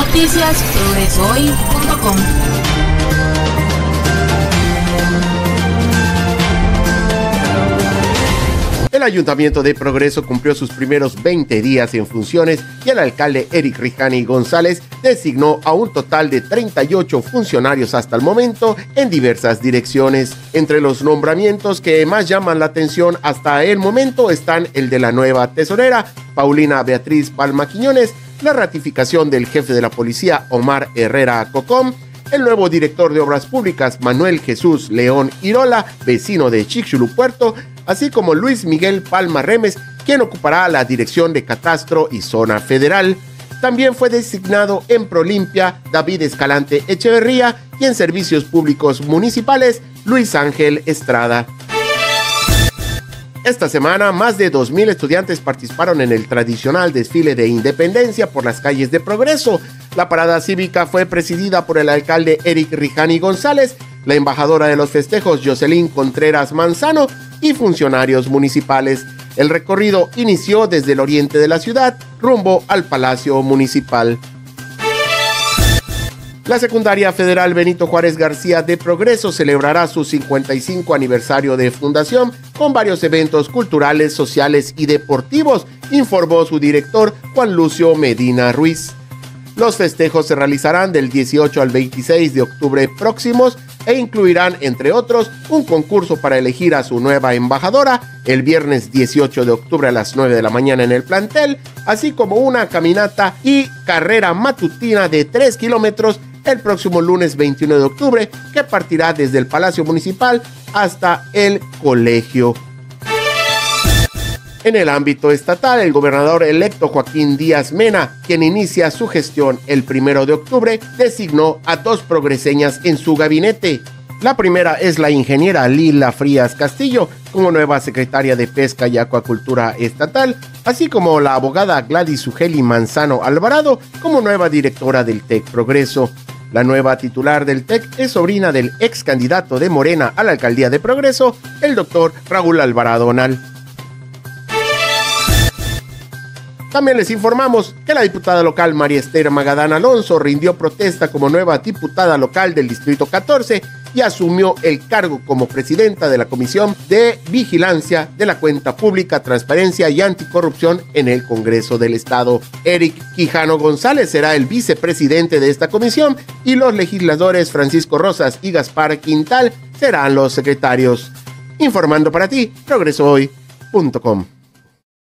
noticiasprogresohoy.com. El Ayuntamiento de Progreso cumplió sus primeros 20 días en funciones y el alcalde Eric Rijani González designó a un total de 38 funcionarios hasta el momento en diversas direcciones. Entre los nombramientos que más llaman la atención hasta el momento están el de la nueva tesorera, Paulina Beatriz Palma Quiñones, la ratificación del jefe de la policía, Omar Herrera Cocom, el nuevo director de Obras Públicas, Manuel Jesús León Irola, vecino de Chicxulub Puerto, así como Luis Miguel Palma Remes, quien ocupará la dirección de Catastro y Zona Federal. También fue designado en Prolimpia David Escalante Echeverría y en Servicios Públicos Municipales Luis Ángel Estrada. Esta semana, más de 2,000 estudiantes participaron en el tradicional desfile de independencia por las calles de Progreso. La parada cívica fue presidida por el alcalde Eric Rijani González, la embajadora de los festejos Jocelyn Contreras Manzano y funcionarios municipales. El recorrido inició desde el oriente de la ciudad, rumbo al Palacio Municipal. La Secundaria Federal Benito Juárez García de Progreso celebrará su 55 aniversario de fundación con varios eventos culturales, sociales y deportivos, informó su director Juan Lucio Medina Ruiz. Los festejos se realizarán del 18 al 26 de octubre próximos e incluirán, entre otros, un concurso para elegir a su nueva embajadora el viernes 18 de octubre a las 9 de la mañana en el plantel, así como una caminata y carrera matutina de 3 kilómetros el próximo lunes 21 de octubre, que partirá desde el Palacio Municipal hasta el colegio. En el ámbito estatal, el gobernador electo Joaquín Díaz Mena, quien inicia su gestión el 1 de octubre, designó a 2 progreseñas en su gabinete. La primera es la ingeniera Lila Frías Castillo, como nueva secretaria de Pesca y Acuacultura Estatal, así como la abogada Gladys Ugeli Manzano Alvarado, como nueva directora del TEC Progreso. La nueva titular del TEC es sobrina del ex candidato de Morena a la alcaldía de Progreso, el doctor Raúl Alvarado Onal. También les informamos que la diputada local María Esther Magadán Alonso rindió protesta como nueva diputada local del Distrito 14 y asumió el cargo como presidenta de la Comisión de Vigilancia de la Cuenta Pública, Transparencia y Anticorrupción en el Congreso del Estado. Eric Quijano González será el vicepresidente de esta comisión y los legisladores Francisco Rosas y Gaspar Quintal serán los secretarios. Informando para ti, progresohoy.com.